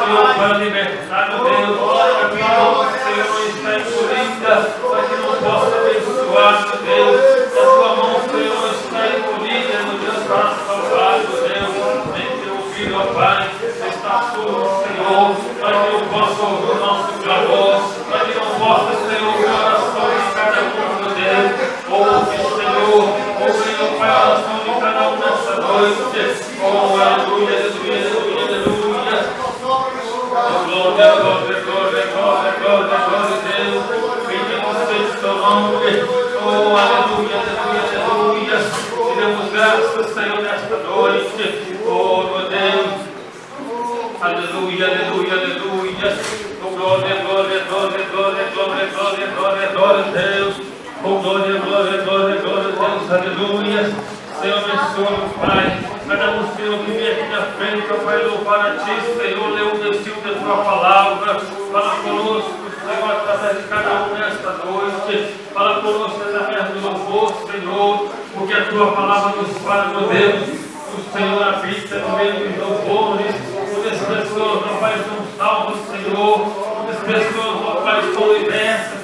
Senhor, para libertar, meu Deus, para que o Senhor está encolhida, para que não possa abençoar, meu Deus, que a tua mão, Senhor, está encolhida, meu Deus, para salvar, meu Deus, nem teu filho, ó Pai, está surdo, Senhor, para que eu possa ouvir o nosso clamor, para que não possa, Senhor, ouvir a oração de cada um, meu Deus, ouve, Senhor, ouve, ó Pai, a oração de cada um nessa noite, oh, aleluia, aleluia, aleluia, aleluia. Glória, glória, glória, glória, glória, glória a Deus. Bendito seja o teu nome. Oh, aleluia, aleluia, aleluia. Te damos graças, Senhor, nesta noite. Oh, meu Deus. Aleluia, aleluia, aleluia. Oh, glória, glória, glória, glória, glória, glória, glória, glória a Deus. Oh, glória, glória, glória, glória a Deus. Aleluia. Senhor, abençoa, Pai. Cada um, Senhor, que vem aqui na frente, ó Pai, louvar a Ti, Senhor, lê o destino da Tua palavra, fala conosco, Senhor, através de cada um nesta noite, fala conosco através do louvor, Senhor, porque a Tua palavra nos fala, meu Deus, o Senhor habita no meio dos louvores, muitas pessoas, ó Pai, são salvas, Senhor, muitas pessoas, ó Pai, estão libertas,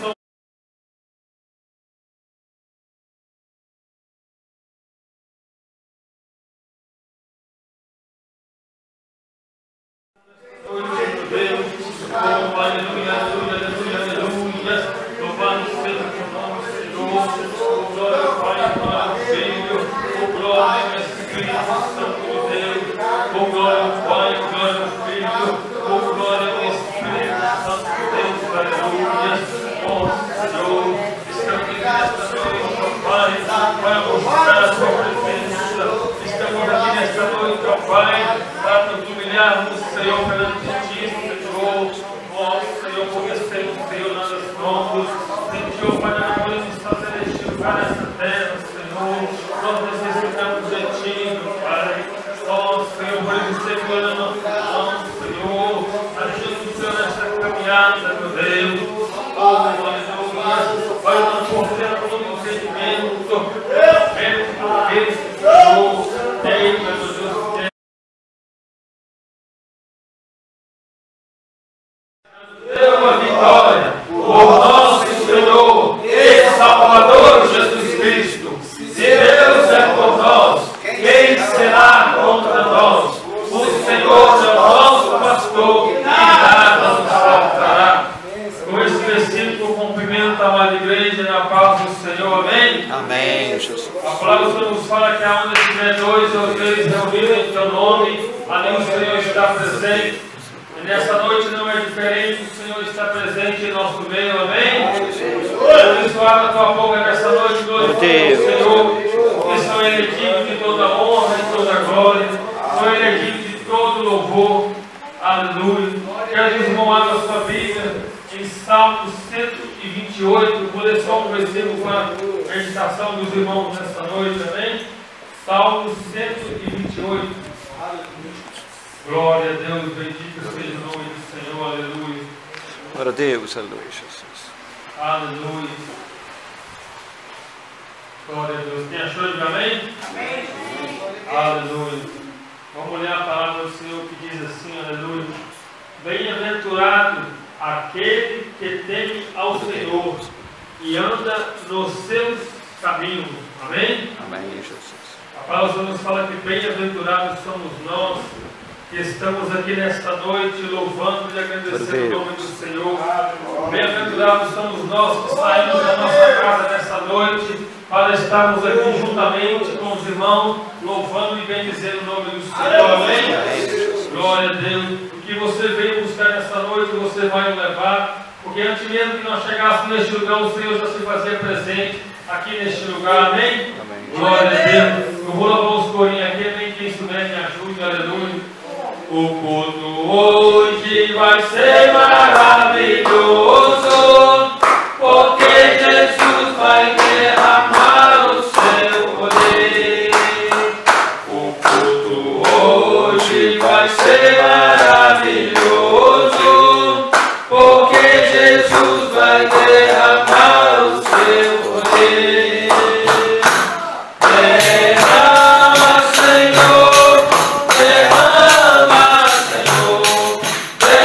Derrama, Senhor,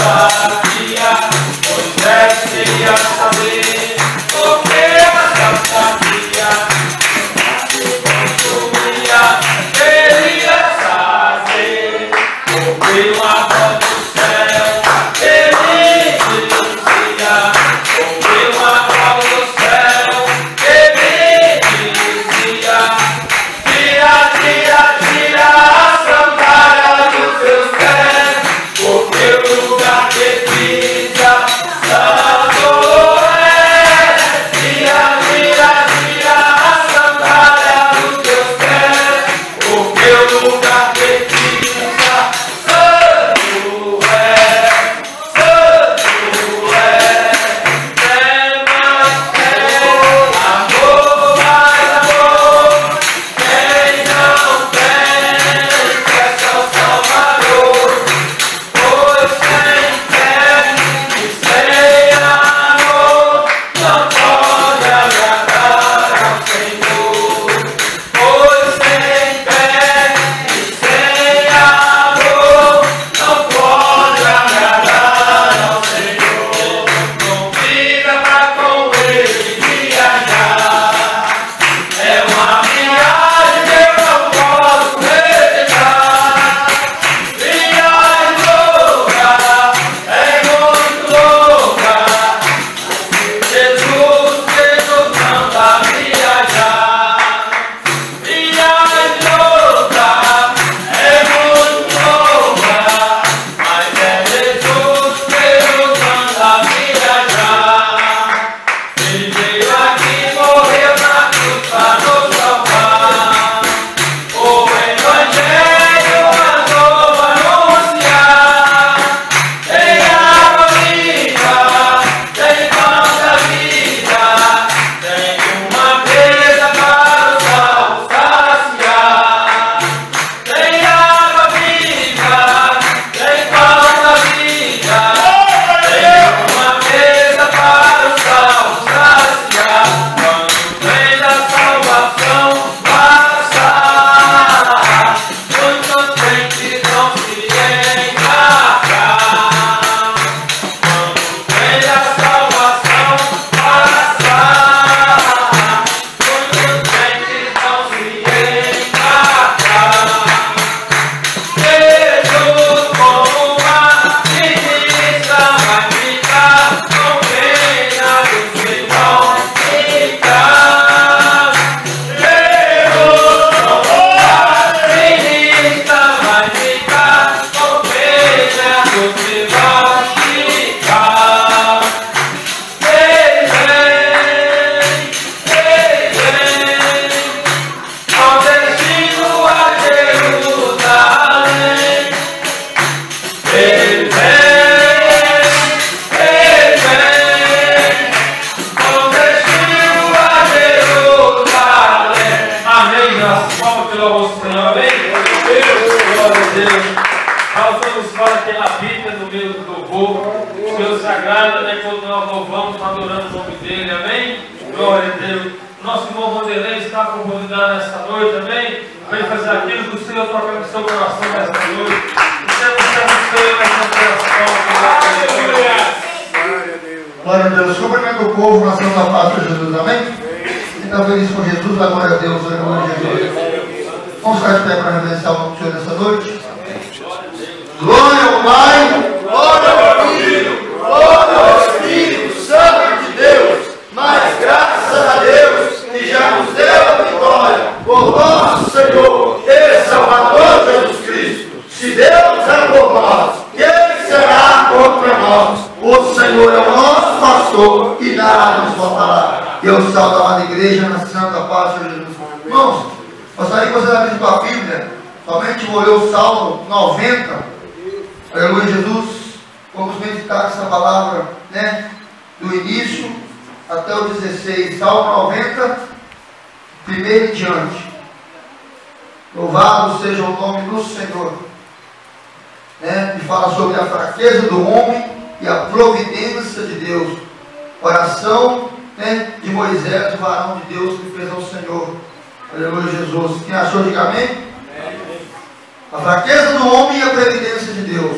A fraqueza do homem e a previdência de Deus.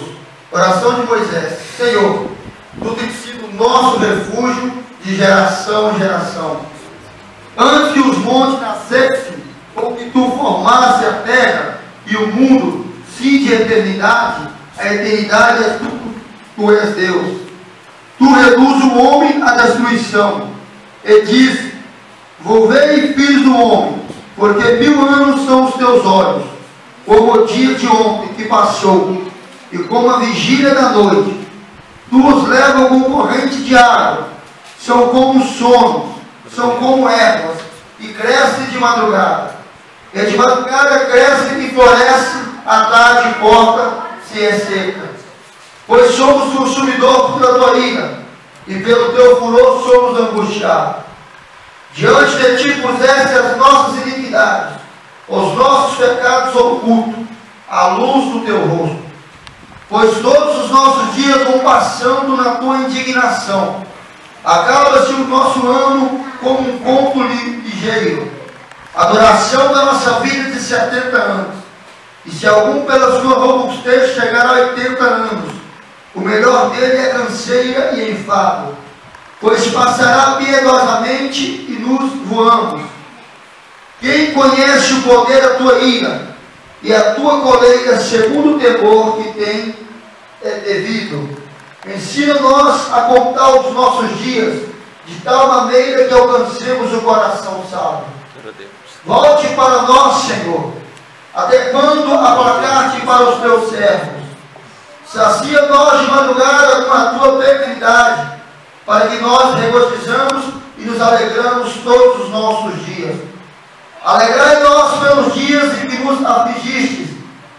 Oração de Moisés: Senhor, Tu tens sido nosso refúgio de geração em geração. Antes que os montes nascessem, ou que Tu formasse a terra e o mundo, sim de eternidade, a eternidade é Tu és Deus. Tu reduz o homem à destruição, e diz: volvei, filhos do homem, porque 1000 anos são os teus olhos, como o dia de ontem que passou, e como a vigília da noite. Tu os levas como corrente de água, são como sono, são como ervas, e crescem de madrugada. E de madrugada crescem e florescem, à tarde corta, se é seca. Pois somos consumidores pela tua ira, e pelo teu furor somos angustiados. Diante de ti puseste as nossas iniquidades, os nossos pecados ocultos, à luz do teu rosto. Pois todos os nossos dias vão passando na tua indignação. Acaba-se o nosso ano como um conto ligeiro. A duração da nossa vida é de 70 anos. E se algum pela sua robustez chegar a 80 anos, o melhor dele é canseira e enfado, pois passará piedosamente e nos voamos. Quem conhece o poder da tua ira e a tua coleira segundo o temor que tem devido? Ensina-nos a contar os nossos dias, de tal maneira que alcancemos o coração sábio. Volte para nós, Senhor. Até quando aplacar-te para os teus servos? Sacia nós de madrugada com a tua benignidade, para que nós regozijamos e nos alegramos todos os nossos dias. Alegrai-nós pelos dias em que nos afligistes,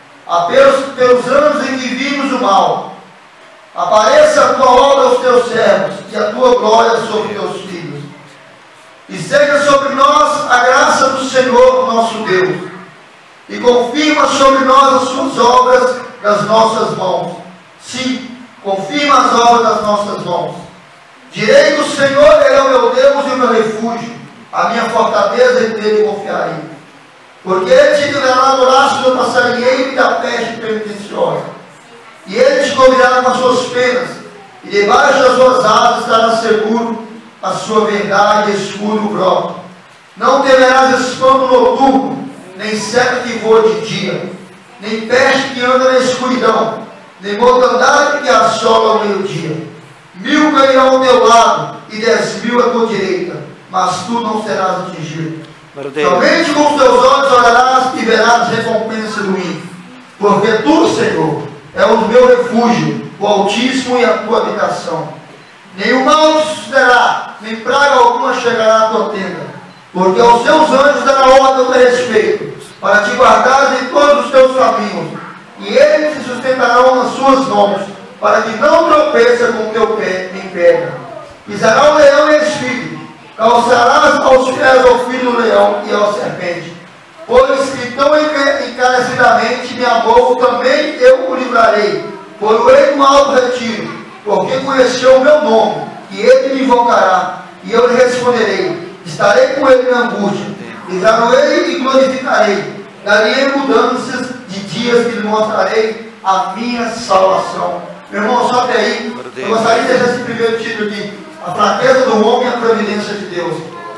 pelos anos em que vimos o mal. Apareça a tua obra aos teus servos, e a tua glória sobre teus filhos. E seja sobre nós a graça do Senhor, nosso Deus, e confirma sobre nós as suas obras das nossas mãos. Sim, confirma as obras das nossas mãos. Direi que o Senhor é o meu Deus e o meu refúgio, a minha fortaleza, e nele confiarei. Porque Ele te livrará do laço do passarinheiro e da peste perniciosa. E Ele te cobrirá com as suas penas, e debaixo das suas asas estará seguro, a sua verdade escuro brota. Não temerás espanto noturno, nem seta que voa de dia, nem peste que anda na escuridão, nem mortandade que assola ao meio-dia. 1000 cairão ao teu lado, e 10.000 à tua direita, mas tu não serás atingido. Somente com os teus olhos olharás e verás recompensa do ímpio. Porque tu, Senhor, é o meu refúgio, o Altíssimo e a tua habitação. Nenhum mal te sucederá, nem praga alguma chegará à tua tenda. Porque aos teus anjos dará ordem a teu respeito, para te guardares em todos os teus caminhos. E eles te sustentarão nas suas mãos, para que não tropeça com o teu pé em pedra. Pisará o leão e a espiga, calçarás aos pés ao filho do leão e ao serpente. Pois que tão encarecidamente me amou, também eu o livrarei. Por-o-ei no alto retiro, porque conheceu o meu nome, e ele me invocará, e eu lhe responderei. Estarei com ele na angústia, livrar-o-ei e glorificarei. Darei mudanças de dias que lhe mostrarei a minha salvação. Meu irmão, só até aí, eu gostaria de deixar esse primeiro título aqui: a fraqueza do homem e a providência de Deus.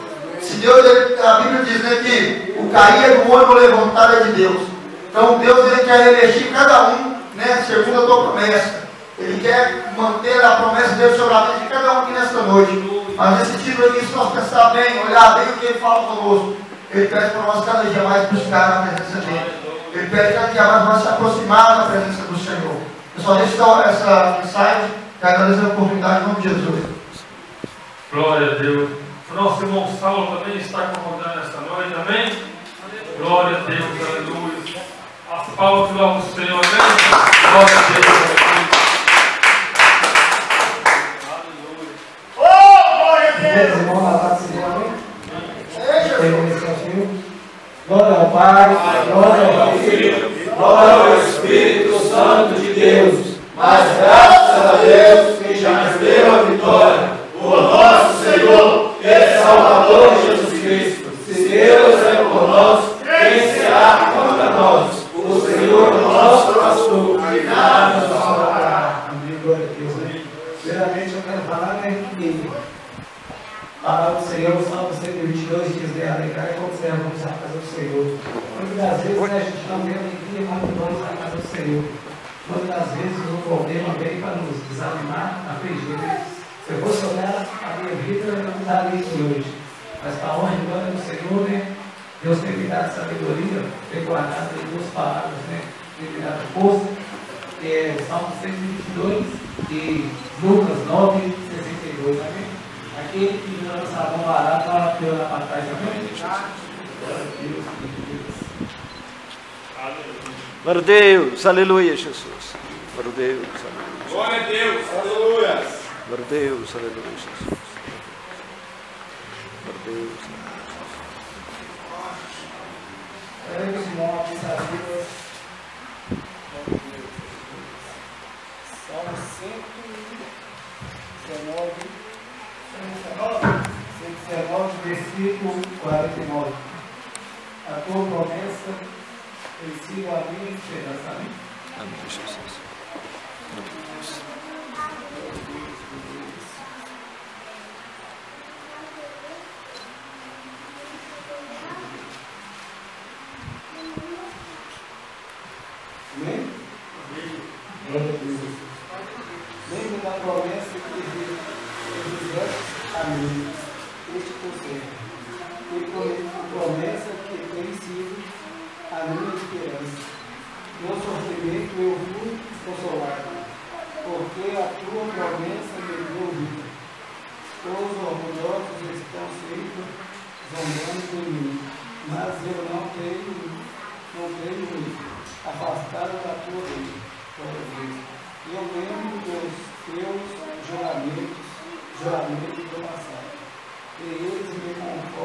Se Deus, a Bíblia diz, né, que o cair do homem ou levantar é de Deus. Então Deus, ele quer revestir cada um, né, segundo a tua promessa. Ele quer manter a promessa dele sobre a vida de cada um aqui nesta noite. Mas nesse título aqui, se nós pensar bem, olhar bem o que ele fala conosco, ele pede para nós cada dia mais buscar na presença dele. Ele pede cada dia mais nós se aproximar da presença do Senhor. Eu só deixo essa mensagem e agradeço a oportunidade em nome de Jesus. Glória a Deus. O nosso irmão Saulo também está acomodando esta noite, amém? Glória a Deus, aleluia. As palmas que louvam o Senhor, amém? Glória a Deus, aleluia. Glória a Deus! Irmão, na paz do Senhor, amém? Glória ao Pai, glória ao Filho, glória ao Espírito Santo de Deus. Mas graças a Deus que já nos deu a vitória, o nosso Senhor e Salvador Jesus Cristo. Se Deus é por nós, quem será contra nós? O Senhor nosso pastor, nada nos faltará. né? Primeiramente eu quero falar, né, que a palavra do Senhor, o Salmo 122 diz, né, alegrar e observamos a casa do Senhor. Muitas vezes, né, a gente não vê alegria quando vamos à casa do Senhor. Muitas vezes o problema vem para nos desanimar, afligir, né? Se eu fosse olhar a minha vida, eu não estaria aqui hoje. Mas para a honra e glória do Senhor, né, Deus tem me dado sabedoria, tem guardado em duas palavras, né, tem me dado força, que é Salmo 122 e Lucas 9, 62, amém? Aquele que não lançava um barato, ela deu lá para trás, amém? Glória a Deus, aleluia, Jesus. Glória a Deus, aleluia. Glória a Deus, aleluia. Glória a Deus, aleluia, Jesus. Glória a Deus, Pega os montes, sabe? Salmo 119, versículo 49. A tua promessa tem sido a minha esperança. Amém? amém, Jesus. Amém? Glória a Deus. Lembra da promessa que fizeste a mim, este conselho. E promessa que tem sido a minha esperança. No sofrimento eu fui consolado, porque a tua promessa me deu vida. Os orgulhosos estão sempre zombando de mim, mas eu não creio nisso. Afastado da tua lei, eu lembro dos teus juramentos do passado, e eles me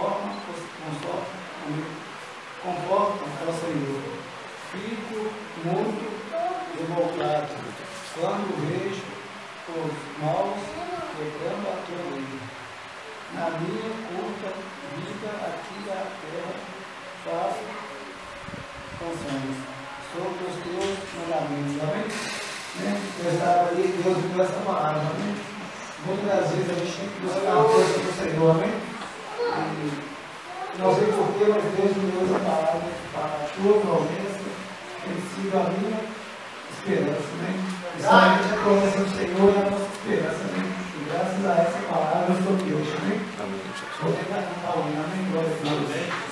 confortam ao Senhor. Fico muito revoltado quando vejo os maus quebrando a tua lei. Na minha curta vida aqui na terra, faço canções sobre os teus mandamentos, amém? Eu estava ali, Deus me deu essa palavra, amém? Muitas vezes a gente tem que buscar a força do Senhor, amém? E não sei porquê, mas Deus me deu essa palavra, para a tua promessa tem sido a minha esperança, amém? E somente a promessa do Senhor é a nossa esperança, amém? E graças a essa palavra eu estou aqui hoje, amém? Amém, Jesus. Vou tentar cantar o hino, amém? Glória a Deus.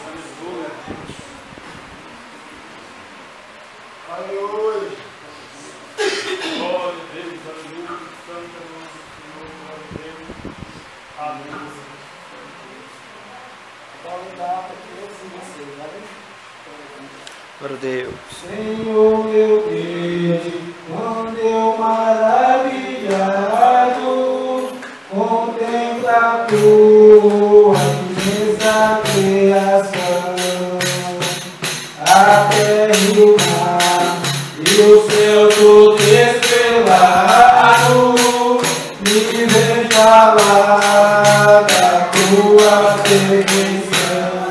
Aleluia. Glória a Deus, aleluia. Santo é o nome do Senhor, glória a Deus. Amém. Paulo dá para todos vocês, amém? Glória a Deus. Senhor meu Deus, quando eu maravilhado contemplo a tua imensa criação, a terra e o mar e o céu todo estrelado, me vem falar da tua perfeição.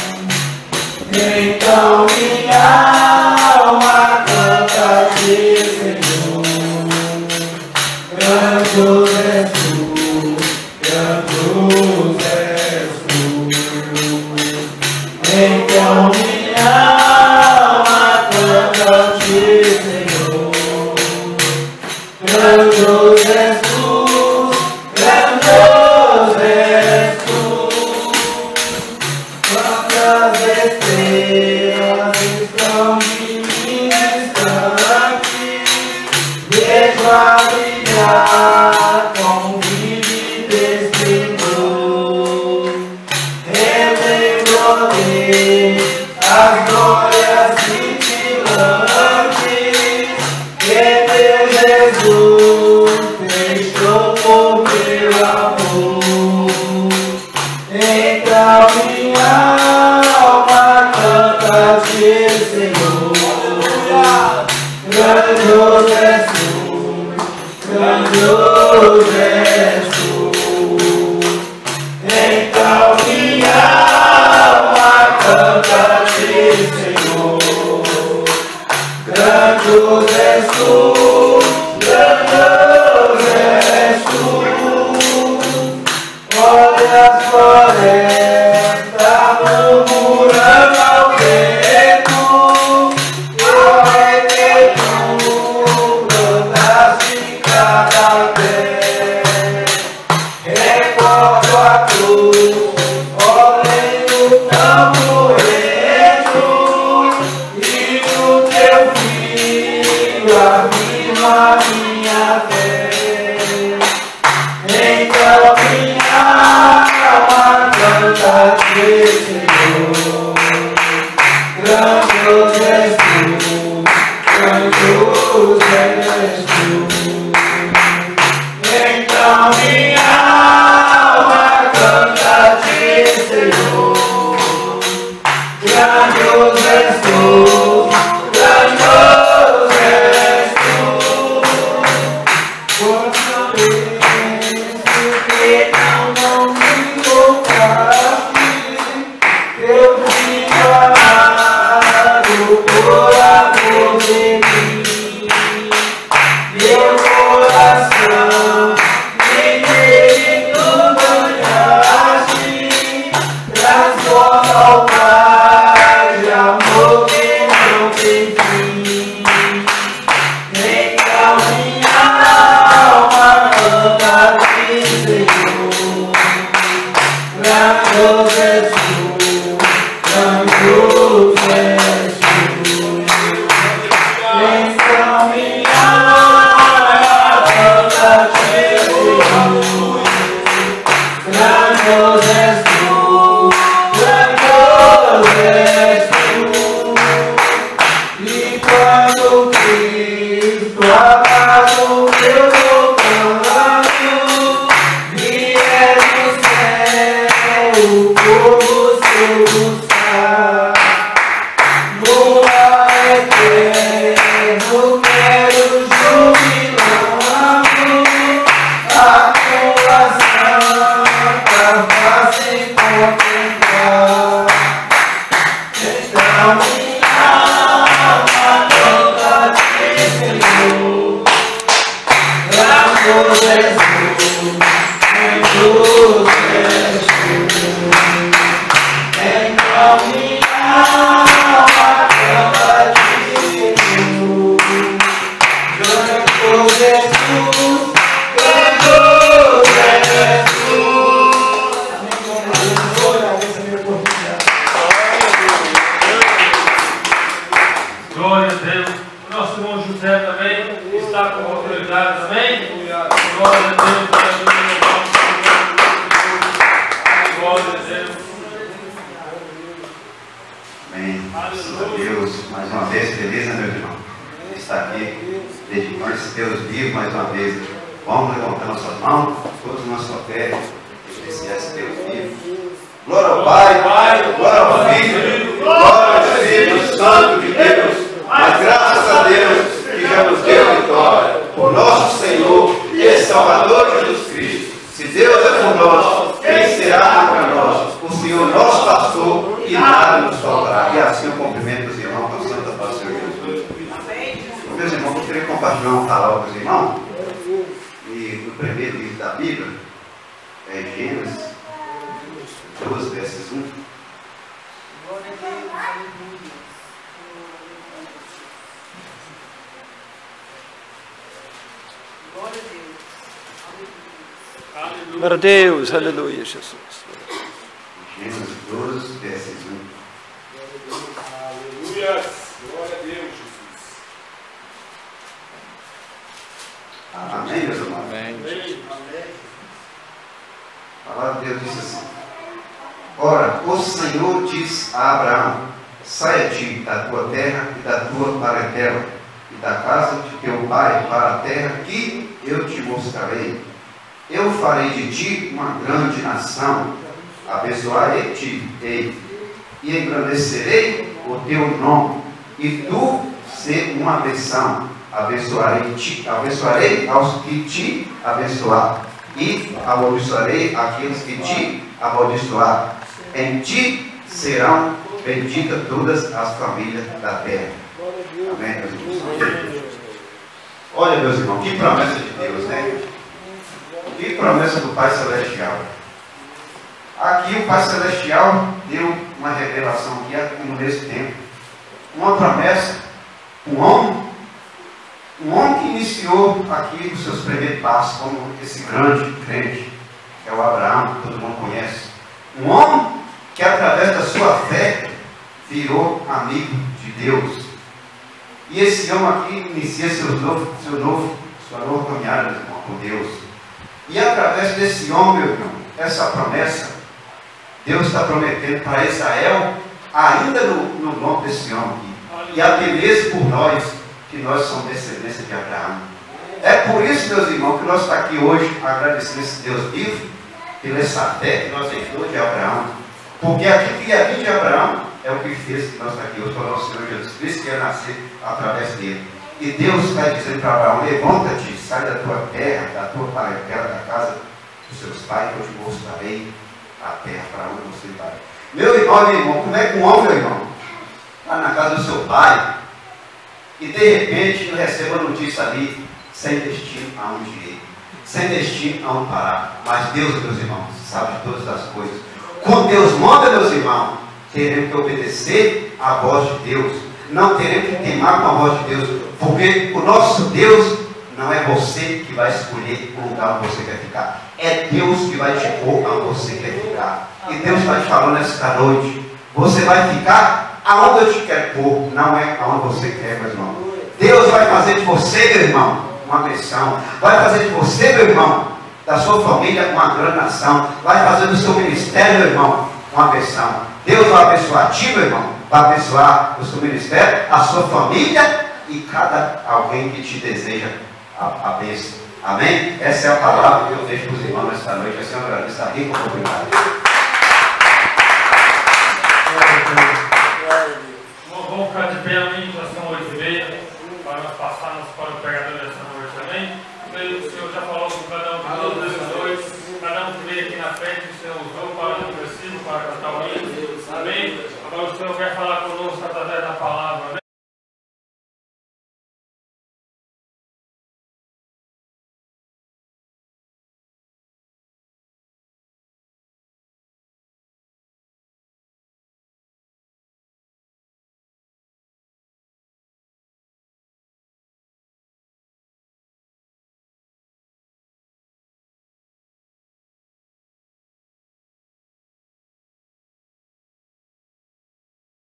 Então minha alma canta a ti, Senhor. Grande és tu, grande és tu. Então minha alma canta a ti, Senhor. Grande és tu, grande és tu. Quantas estrelas estão distantes, vejo a brilhar com vívido esplendor. Relembro-me as glórias cintilantes que teu Jesus deixou por meu amor. Então minha alma canta a ti, Senhor. Grande és tu, grande és tu. Então minha alma canta a ti, Senhor. Grande és tu, grande Glória a Deus. O nosso irmão José também está com autoridade também. Glória a Deus. Glória a Deus. Amém. Graças a Deus. Mais uma vez, feliz, né, meu irmão? Está aqui, dedicando esse Deus vivo mais uma vez. Vamos levantar nossas mãos, todos na sua fé, esse Deus vivo. Glória ao Pai, glória ao Filho, glória ao Espírito Santo de Deus. Mas graças a Deus que já nos deu vitória, por nosso Senhor e Salvador Jesus Cristo. Se Deus é por nós, quem será contra nós? O Senhor nosso pastor e nada nos faltará. E assim eu cumprimento os irmãos com a santa paz do Senhor Jesus. Meus irmãos, eu queria compartilhar uma palavra com os irmãos. E no primeiro livro da Bíblia, é Gênesis 12, versos 1. Glória a Deus, aleluia, Jesus. Gênesis 12, versos 1. Aleluia. Glória a Deus, Jesus. Amém, meus irmãos? Amém. A palavra de Deus diz assim: Ora, o Senhor diz a Abraão: Saia-te da tua terra e da tua parentela e da casa de teu pai para a terra que eu te mostrarei. Eu farei de ti uma grande nação, abençoarei-te e engrandecerei o teu nome, e tu ser uma bênção. Abençoarei aos que te abençoar, e amaldiçoarei aqueles que te amaldiçoar. Em ti serão benditas todas as famílias da terra. Amém, meus irmãos? Olha, meus irmãos, que promessa de Deus, né? Que promessa do Pai Celestial. Aqui o Pai Celestial deu uma revelação aqui nesse tempo. Uma promessa, um homem que iniciou aqui os seus primeiros passos como esse grande crente, que é o Abraão, que todo mundo conhece. Um homem que através da sua fé virou amigo de Deus. E esse homem aqui inicia sua nova caminhada com Deus. E através desse homem, meu irmão, essa promessa, Deus está prometendo para Israel, ainda no nome desse homem aqui. E até mesmo por nós, que nós somos descendência de Abraão. É por isso, meus irmãos, que nós estamos aqui hoje agradecendo esse Deus vivo, pela essa fé que nós herdou de Abraão. Porque aquilo que ia vir de Abraão é o que fez que nós estamos aqui hoje para o nosso Senhor Jesus Cristo, que ia nascer através dele. E Deus vai dizer para Abraão: levanta-te, sai da tua terra, da tua parentela, da casa dos seus pais, que eu te mostrarei a terra para onde você vai. Meu irmão, meu irmão, como é que um homem, meu irmão, está na casa do seu pai e de repente recebe uma notícia ali, sem destino aonde ir, sem destino aonde parar? Mas Deus, meus irmãos, sabe de todas as coisas. Quando Deus manda, meus irmãos, teremos que obedecer à voz de Deus. Não teremos que teimar com a voz de Deus, porque o nosso Deus não é você que vai escolher o lugar onde você quer ficar. É Deus que vai te pôr onde você quer ficar. E Deus está te falando esta noite: você vai ficar aonde eu te quero pôr, não é aonde você quer, meu irmão. Deus vai fazer de você, meu irmão, uma bênção. Vai fazer de você, meu irmão, da sua família, uma grande nação. Vai fazer do seu ministério, meu irmão, uma bênção. Deus vai abençoar a ti, meu irmão. Vai abençoar o seu ministério, a sua família e cada alguém que te deseja a bênção. Amém? Essa é a palavra que eu deixo para os irmãos nesta noite. Eu Senhor agradeço a rica oportunidade. Vamos ficar de pé, amém? Já são 8h30, para nós passarmos para o pregador dessa noite, amém? O Senhor já falou com cada um de nós nessa noite, cada um que veio aqui na frente, o Senhor usou.